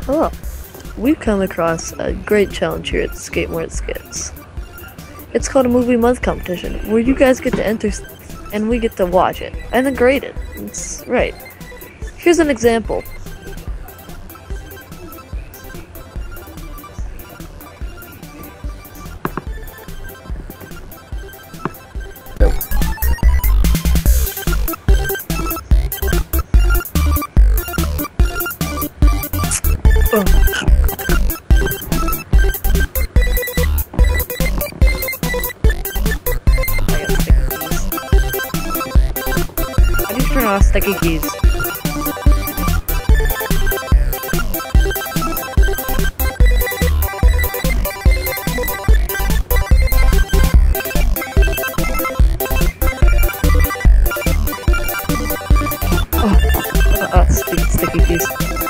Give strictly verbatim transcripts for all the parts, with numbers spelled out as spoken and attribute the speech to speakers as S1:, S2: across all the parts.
S1: Hello. We've come across a great challenge here at Skate More Skits. It's called a movie month competition, where you guys get to enter and we get to watch it and then grade it. It's right. Here's an example. Oh. How do you turn off sticky keys? Oh, uh, uh, sticky, sticky keys.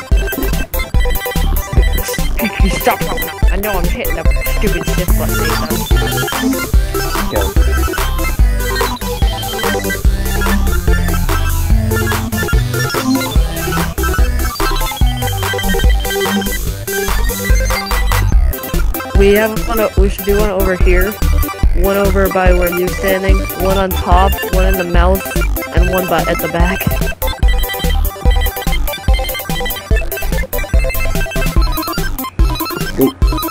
S1: Sticky, stop! I know I'm hitting a stupid shift button. Go. We have one. We should do one over here, one over by where you're standing, one on top, one in the mouth, and one by at the back.
S2: Ooh.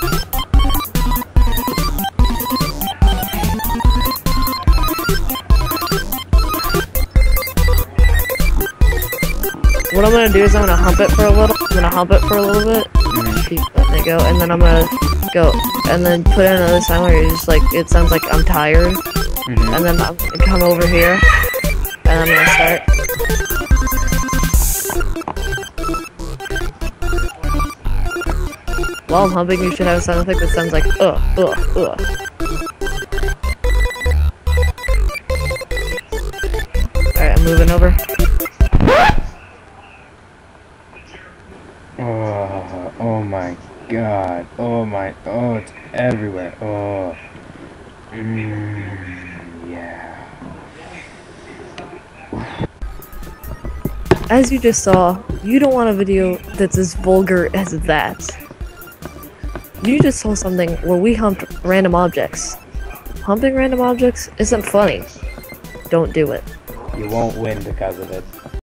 S1: What I'm gonna do is I'm gonna hump it for a little. I'm gonna hump it for a little bit. Mm-hmm. Keep letting it go, and then I'm gonna go, and then put in another sound where you're just like, it sounds like I'm tired, mm-hmm. And then I'm gonna come over here, and I'm gonna start. While I'm humping, you should have a sound effect that sounds like uh, uh, uh. Alright, I'm moving over.
S2: Oh, oh my god. Oh my, oh, it's everywhere. Oh. Mm, yeah.
S1: As you just saw, you don't want a video that's as vulgar as that. You just saw something where we humped random objects. Humping random objects isn't funny. Don't do it.
S2: You won't win because of it.